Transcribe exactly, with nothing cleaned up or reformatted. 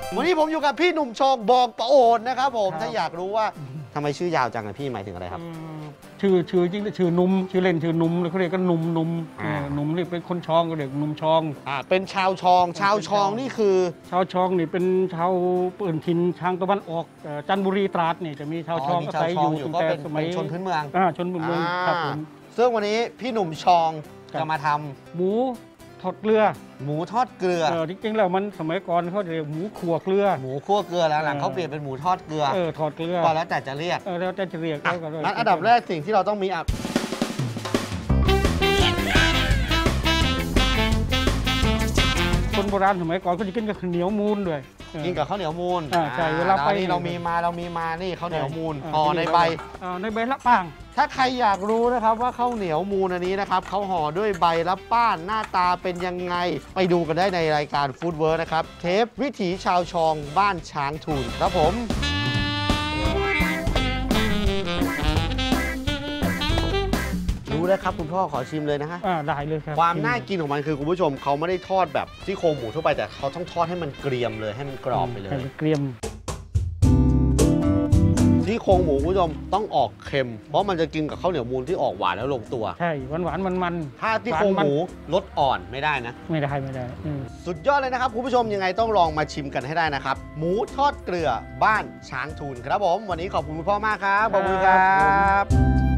วันนี้ผมอยู่กับพี่หนุ่มชองบอกประโอนนะครับผมถ้าอยากรู้ว่าทำไมชื่อยาวจังอะพี่หมายถึงอะไรครับชื่อชื่อจริงชื่อนุ่มชื่อเล่นชื่อนุ่มเขาเรียกกันนุ่มนุ่มนุ่มนี่เป็นคนชองก็เรียกนุ่มชองอ่าเป็นชาวชอง ชาวชองนี่คือชาวชองนี่เป็นชาวปืนทินทางตะวันออกจันทบุรีตราดนี่จะมีชาวชองอาศัยอยู่ตั้งแต่สมัยชนพื้นเมืองอ่าชนพื้นเมืองครับผมซึ่งวันนี้พี่หนุ่มชองจะมาทำหมูทอดเกลือหมูทอดเกลือเออจริงๆแล้วมันสมัยก่อนเขาเรียกหมูขั่วเกลือหมูคั่วเกลือแล้วหลังเขาเปลี่ยนเป็นหมูทอดเกลือเออทอดเกลือก็แล้วแต่จะเรียกเออแล้วแต่จะเรียกงั้นอันดับแรกสิ่งที่เราต้องมีอ่ะคนโบราณสมัยก่อนเขาจะกินกับข้าวเหนียวมูนด้วยกินกับข้าวเหนียวมูนใช่เวลาไปเรามีมาเรามีมานี่ข้าวเหนียวมูนห่อในใบในใบละป้างถ้าใครอยากรู้นะครับว่าข้าวเหนียวมูนอันนี้นะครับเขาห่อด้วยใบละป้านหน้าตาเป็นยังไงไปดูกันได้ในรายการฟู้ดเวิร์ดนะครับเทปวิถีชาวชองบ้านช้างทูลครับผมรู้แล้วครับคุณพ่อขอชิมเลยนะฮะอ่าได้เลยครับความน่ากินของมันคือคุณผู้ชมเขาไม่ได้ทอดแบบที่โครงหมูทั่วไปแต่เขาต้องทอดให้มันเกรียมเลยให้มันกรอบไปเลยให้มันเกรียมที่โครงหมูคุณผู้ชมต้องออกเค็มเพราะมันจะกินกับข้าวเหนียวมูนที่ออกหวานแล้วลงตัวใช่หวานหวานมันมันถ้าที่โครงหมูรสอ่อนไม่ได้นะไม่ได้ไม่ได้สุดยอดเลยนะครับคุณผู้ชมยังไงต้องลองมาชิมกันให้ได้นะครับหมูทอดเกลือบ้านช้างทูลครับผมวันนี้ขอบคุณคุณพ่อมากครับขอบคุณครับ